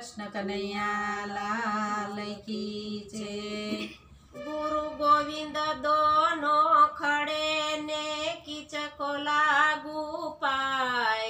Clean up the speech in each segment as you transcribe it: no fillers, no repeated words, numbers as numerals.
कृष्ण कन्हैया लाल की जय। गुरु गोविंद दोनों खड़े ने किचको लागू पाय।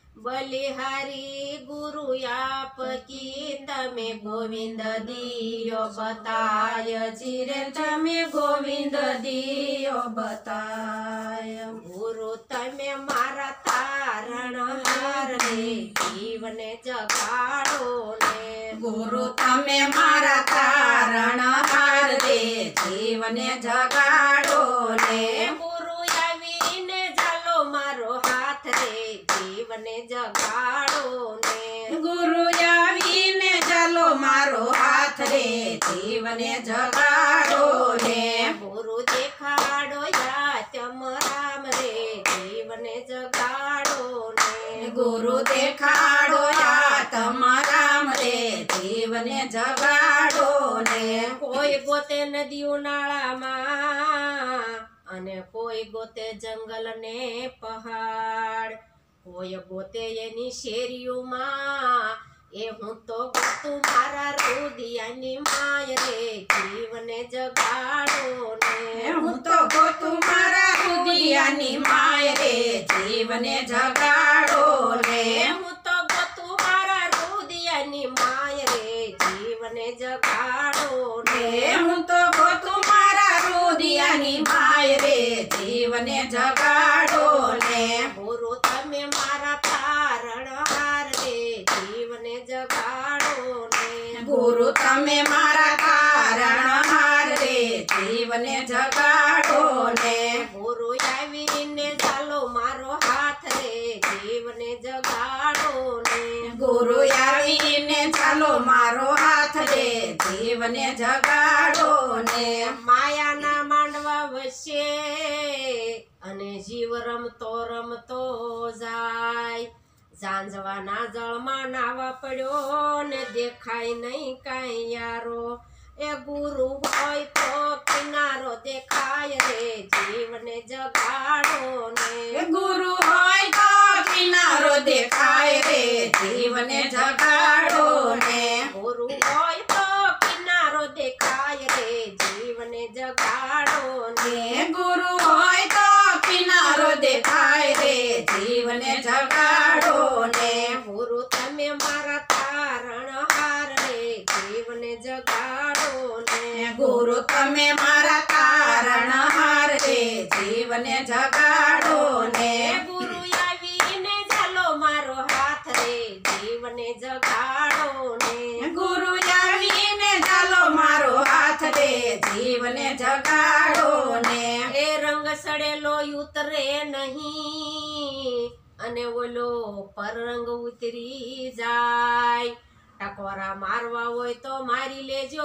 बलिहारी गुरु आप की तमे गोविंद दियो बताय। जीरे तमे गोविंद दियो बताय। गुरु तमे मारा तारण हार रे जीवने जगाड़ो ने। गुरु तमे मारा तारण हार दे जीवने जगाड़ो ने। गुरु आवीने झालो मारो हाथ रे जीवने जगाड़ो ने। गुरु आवीने झालो मारो हाथ रे जीवने जगाड़ो ने। गुरु देखाड़ो या तम राम रे जीवने जगाड़ो ने। गुरु देखाड़ो या तम राम रे जीवने जगाड़ो ने। कोई गोते नदियों नाला मां अने कोई गोते जंगल ने पहाड़। कोई गोते एनी शेरियों मां ए हूँ तो तुम्हारा रुदियानी माय रे जीवने जगाड़ो ने। हूँ तो तुम्हारा रुदियानी माय रे जीवने जगाड़ो ने। हूँ तो तुम्हारा रुदियानी माय रे जीवने जगाड़ो ने। हूँ तो तुम्हारा रुदियानी माय रे जीवने जगाड़ो ने। गुरु तमे मारा तारण हार रे जीवने जगाड़ो ने। गुरु तमे मारा तारण हार रे जीवने जगाड़ो ने। गुरु आवीने झालो मारो हाथ रे जीवने जगाड़ो ने। गुरु आवीने झालो मारो हाथ रे जीवने जगाड़ो ने। माया ना मांडवा वसे अने जीव रमतो रमतो जाय। जांजवाना जळमा नावा पड्यो ने देखाय नहीं काई यारो। ए गुरु होय तो किनारो देखाय रे जीवने जगाड़ो ने। गुरु होय तो किनारो देखाय रे जीवने जगाड़ो ने। गुरु होय तो किनारो देखाय रे जीवने जगाड़ो ने। गुरु होय तो किनारो देखाय रे जीवने जगाड़ो ने। गुरु तमे मारा तारण हार रे जीवने जगाड़ो ने। गुरु तमे मारा तारण हार रे जीवने जगाड़ो ने। गुरु आवीने झालो मारो हाथ रे जीवने जगाड़ो ने। गुरु आवीने झालो मारो हाथ रे जीवने जगाड़ो ने। ए रंग सड़ेलो उतरे नहीं अने ओलो पर रंग उतरी जाय। टकोरा मारवा होय तो मारी लेजो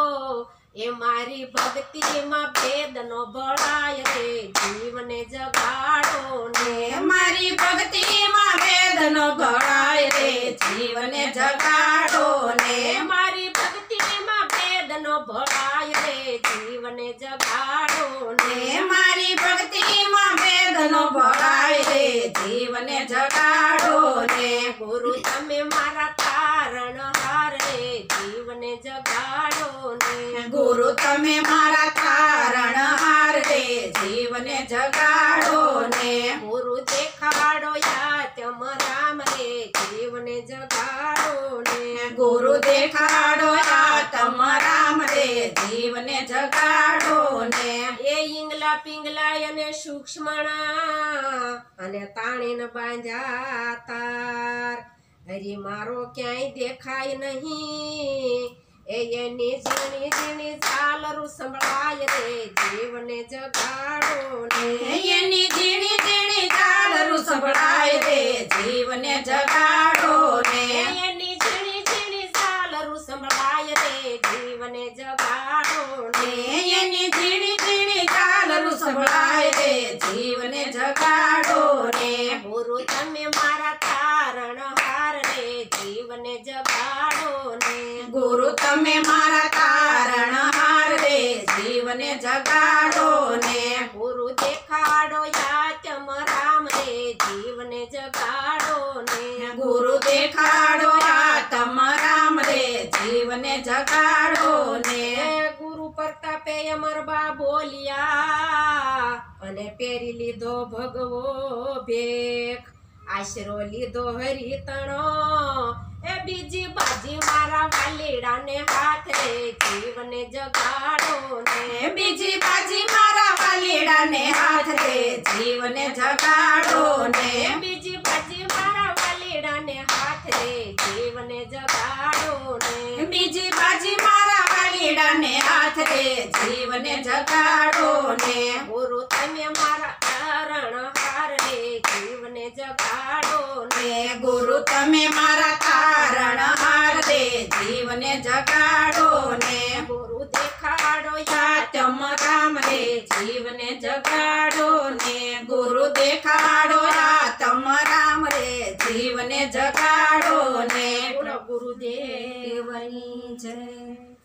ए मारी भक्ति में भेद नो बढ़ाय रे जीवने जगाड़ो ने। मारी भक्ति में भेद नो बढ़ाय रे जीवने जगाड़ो ने। मारी भक्ति में भेद नो बढ़ाय रे जीवने जगाड़ो ने। मारी भक्ति में भेद नो बढ़ाय रे जीवने जगाड़ो ने। गुरु तमे मारा तारण हार रे जीवने जगाड़ो ने। गुरु तमे मारा तारण हार रे जीवने जगाड़ो ने। गुरु देखाड़ो या तम राम रे जीवने जगाड़ो ने। गुरु देखाड़ो या तम राम रे जीवने जगाड़ो ने। ए इंगला पिंगला अने सूक्ष्मणा अने ताणीने बांध्या तार। हरी मारो क्यांय देखाय नहीं एनी झीणी झीणी झालरू संभळाय रे जीवने जगाड़ो ने। एनी झीणी झीणी झालरू संभळाय रे जीवने जगाड़ो ने। एनी झीणी झीणी झालरू संभळाय रे जीवने जगाड़ो ने। एनी झीणी झीणी झालरू संभळाय रे जीवने जगाड़ो ने। गुरु तमे मारा तारण हार रे जीवने जगाड़ो ने। गुरु तमे मारा तारण हार रे जीवने जगाड़ो ने। गुरु देखाड़ो या तम राम रे जीवने जगाड़ो ने। गुरु देखाड़ो या तम राम જીવને જગાડો ને ગુરુ પ્રતાપે અમરબા બોલ્યા અને પહેરી લીધો ભગવો ભેખ આશરો લીધો હરિતણો એ બીજી બાજી મારા વાલીડાને હાથ રે જીવને જગાડો ને બીજી બાજી મારા વાલીડાને હાથ રે જીવને જગાડો ને બીજી બાજી મારા વાલીડાને હાથ રે જીવને જગાડો ને બીજી બાજી મારા વાલીડાને હાથ રે જીવને જગાડો ને ગુરુ તમે મારા તારણહાર રે જીવને જગાડો ને ગુરુ તમે મારા તારણહાર રે જીવને જગાડો ને ગુરુ દેખાડો સાતમ રામ રે જીવને જગાડો ને ગુરુ દેખાડો સાતમ રામ રે જીવને જગાડો ને ગુરુદેવની જય.